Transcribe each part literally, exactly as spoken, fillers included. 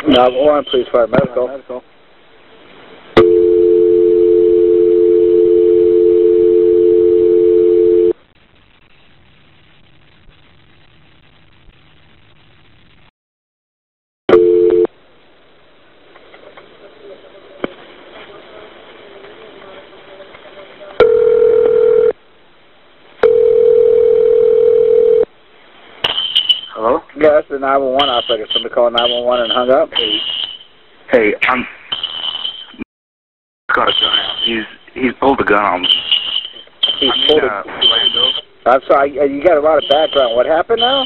nine one one, please fire medical. medical. Hello? Yeah, that's the nine one one operator. Somebody called nine one one and hung up. Hey, hey, I'm got a gun out. He's he's pulled a gun on me. He's I'm pulled in, a... uh, Orlando. I'm sorry, you got a lot of background. What happened now?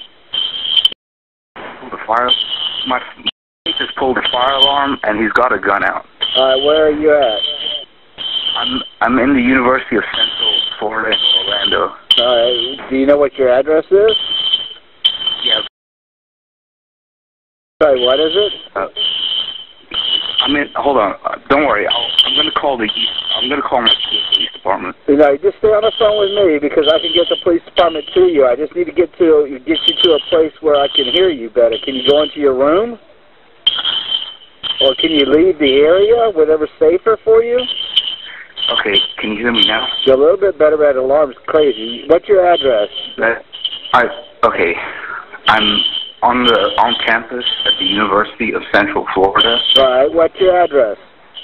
Pulled a fire. My he just pulled a fire alarm, and he's got a gun out. All right, where are you at? I'm I'm in the University of Central Florida in Orlando. All right, do you know what your address is? Yeah. Sorry, what is it? Uh, I mean, hold on. Uh, don't worry. I'll, I'm going to call the. I'm going to call my police department. You know, just stay on the phone with me because I can get the police department to you. I just need to get to get you to a place where I can hear you better. Can you go into your room, or can you leave the area, whatever's safer for you? Okay. Can you hear me now? You're a little bit better, but that alarm's crazy. What's your address? That. I. Okay. I'm on the on campus at the University of Central Florida. All right. What's your address?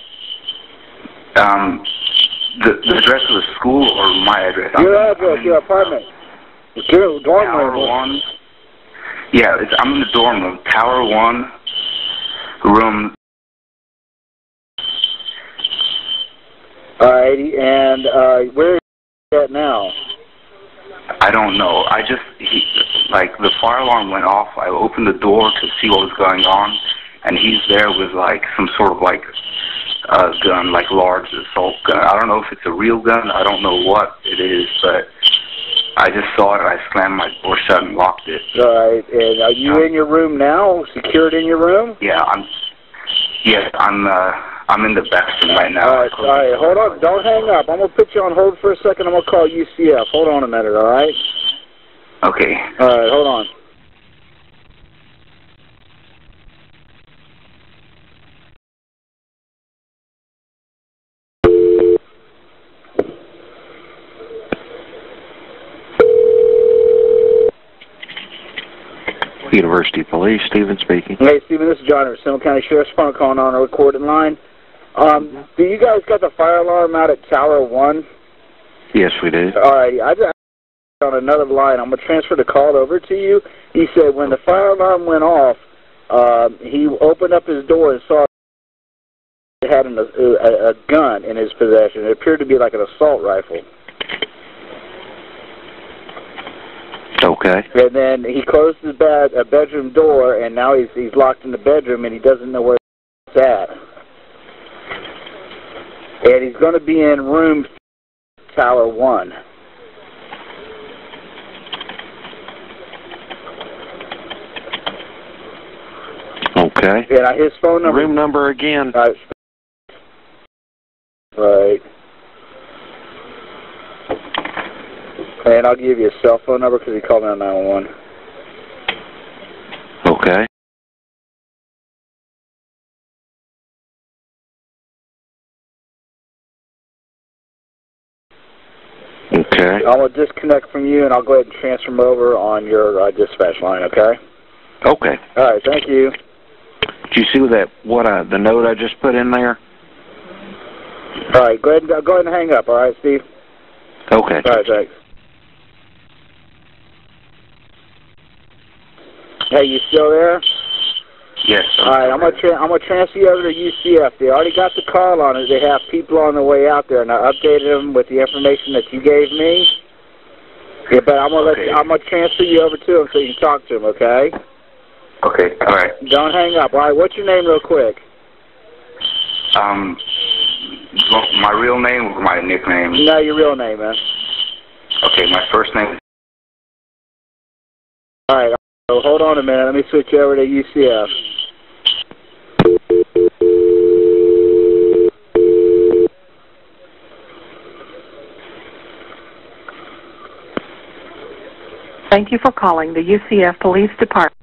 Um, the the address of the school or my address? Your I'm, address, I'm your in, apartment. Your dorm Tower room. one. Yeah, it's, I'm in the dorm room. Tower one, room. All righty. And uh, where are you at now? I don't know. I just, he, like, the fire alarm went off. I opened the door to see what was going on, and he's there with, like, some sort of, like, uh, gun, like, large assault gun. I don't know if it's a real gun. I don't know what it is, but I just saw it. I slammed my door shut and locked it. All right. And are you um, in your room now? Secured in your room? Yeah, I'm, yes, I'm, uh, I'm in the bathroom right now. All right, all right, hold on. Don't hang up. I'm going to put you on hold for a second. I'm going to call U C F. Hold on a minute, all right? Okay. All right, hold on. University Police, Stephen speaking. Hey, Stephen, this is John at Seminole County Sheriff's Department calling on a recorded line. Um, do you guys got the fire alarm out at Tower one? Yes, we do. All right, I just on another line. I'm going to transfer the call over to you. He said when the fire alarm went off, uh, he opened up his door and saw he had an, a, a gun in his possession. It appeared to be like an assault rifle. Okay. And then he closed his bed, a bedroom door, and now he's he's locked in the bedroom, and he doesn't know where it's at. And he's going to be in room Tower one. Okay. And his phone number. Room number again. Uh, right. And I'll give you a cell phone number because he called me on nine one one. Okay. Okay. I will disconnect from you, and I'll go ahead and transfer him over on your uh, dispatch line, okay? Okay. All right, thank you. Did you see that? What I, the note I just put in there? All right, go ahead, and, go ahead and hang up, all right, Steve? Okay. All right, thanks. Hey, you still there? Yes. All right, I'm gonna tra I'm gonna transfer you over to U C F. They already got the call on it. They have people on the way out there, and I updated them with the information that you gave me. Yeah, but I'm gonna Okay. let you, I'm gonna transfer you over to them so you can talk to them. Okay? Okay. All right. Don't hang up. All right. What's your name, real quick? Um, well, my real name or my nickname? No, your real name, man. Okay, my first name is... All right. So hold on a minute. Let me switch you over to U C F. Thank you for calling the U C F Police Department.